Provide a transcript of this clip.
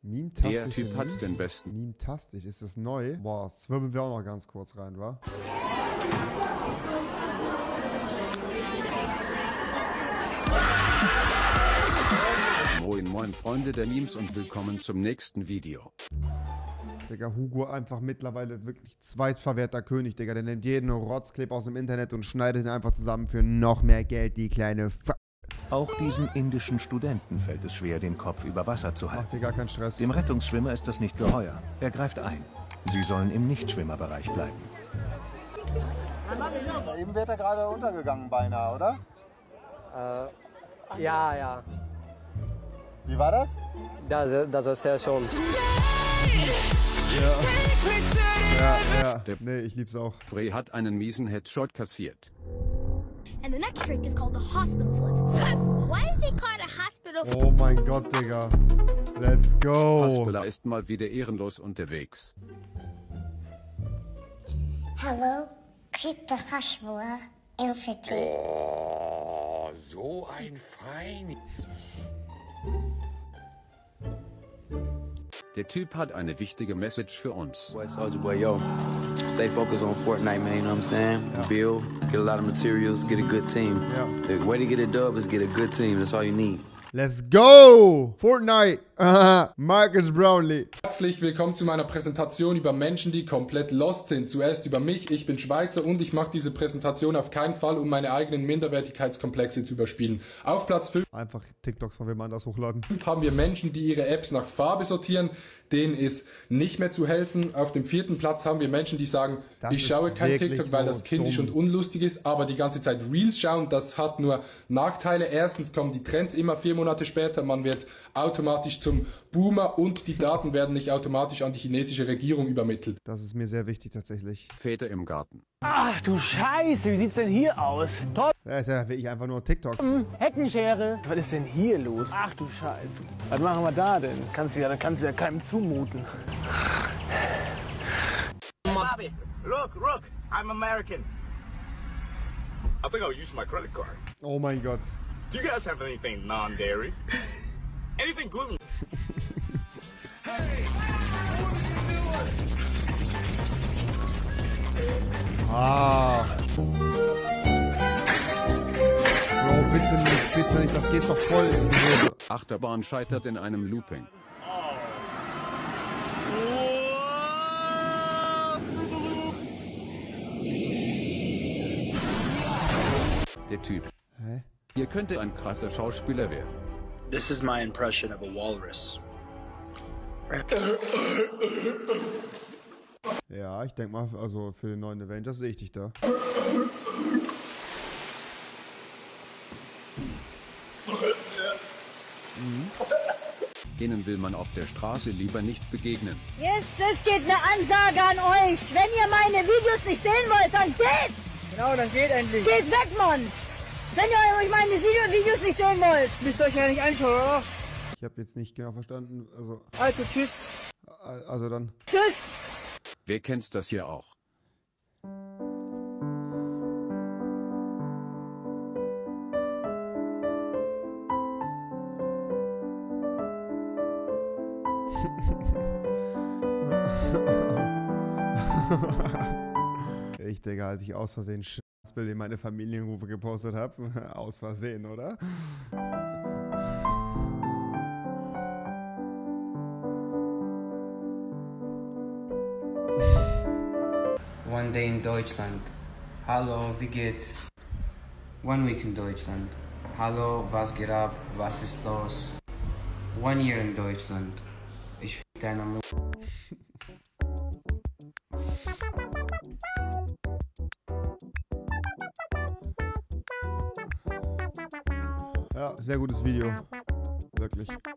Meme-tastisch. Der Typ hat's den besten. Meme-tastisch. Ist das neu? Boah, das zwirbeln wir auch noch ganz kurz rein, wa? Moin moin Freunde der Memes und willkommen zum nächsten Video. Digga, Hugo einfach mittlerweile wirklich zweitverwerter König, Digga. Der nimmt jeden Rotzclip aus dem Internet und schneidet ihn einfach zusammen für noch mehr Geld, die kleine Auch diesem indischen Studenten fällt es schwer, den Kopf über Wasser zu halten. Macht dir gar keinen Stress. Dem Rettungsschwimmer ist das nicht geheuer. Er greift ein. Sie sollen im Nichtschwimmerbereich bleiben. Eben wird er gerade untergegangen beinahe, oder? Ja. Wie war das? Das ist ja schon. Ja. Nee, ich lieb's auch. Frey hat einen miesen Headshot kassiert. And the next trick is called the hospital flip. Why is it called a hospital flip? Oh mein Gott, Digga. Let's go. Haspela ist mal wieder ehrenlos unterwegs. Hello, Peter Haspela, Infantry. Oh, so ein Fein. Der Typ hat eine wichtige Message für uns. Boy, Soldier Boy, yo, stay focused on Fortnite, man, you know what I'm saying? Yeah. Build, get a lot of materials, get a good team. Yeah. The way to get a dub is get a good team, that's all you need. Let's go! Fortnite! Marcus Brownlee. Herzlich willkommen zu meiner Präsentation über Menschen, die komplett lost sind. Zuerst über mich, ich bin Schweizer und ich mache diese Präsentation auf keinen Fall, um meine eigenen Minderwertigkeitskomplexe zu überspielen. Auf Platz 5 Einfach TikToks von wem anders hochladen. haben wir Menschen, die ihre Apps nach Farbe sortieren. Denen ist nicht mehr zu helfen. Auf dem 4. Platz haben wir Menschen, die sagen, Das ich schaue ist kein wirklich TikTok, weil so das kindisch dumm. und unlustig ist, aber die ganze Zeit Reels schauen, das hat nur Nachteile. Erstens kommen die Trends immer 4 Monate später, man wird automatisch zum Boomer und die Daten werden nicht automatisch an die chinesische Regierung übermittelt. Das ist mir sehr wichtig tatsächlich. Väter im Garten. Ach du Scheiße, wie sieht's denn hier aus? Top, Ja, ist ja wirklich einfach nur TikToks. Heckenschere. Was ist denn hier los? Ach du Scheiße. Was machen wir da denn? Kannst du ja keinem zumuten. Bobby, look, I'm American. I think I'll use my credit card. Oh mein Gott. Do you guys have anything non-dairy? Anything gluten? Ah. Bro, bitte nicht. Das geht doch voll in die Hose. Achterbahn scheitert in einem Looping. Der Typ. Hä? Hier könnte ein krasser Schauspieler werden. This is my impression of a walrus. Ja, ich denke mal, also für den neuen Avengers sehe ich dich da. Denen will man auf der Straße lieber nicht begegnen. Yes, das geht eine Ansage an euch. Wenn ihr meine Videos nicht sehen wollt, dann geht! Genau, dann geht endlich. Geht weg, Mann! Wenn ihr euch meine Videos nicht sehen wollt! Müsst euch ja nicht anschauen, oder? Ich habe jetzt nicht genau verstanden. Also, tschüss. Also dann. Tschüss! Wer kennt's das hier auch? Ich, Digga, als ich aus Versehen Schwarzbild in meine Familiengruppe gepostet habe. Aus Versehen, oder? One day in Deutschland. Hallo, wie geht's? One week in Deutschland. Hallo, was geht ab? Was ist los? 1 year in Deutschland. Ich fick deine Mutter. Ja, sehr gutes Video. Wirklich.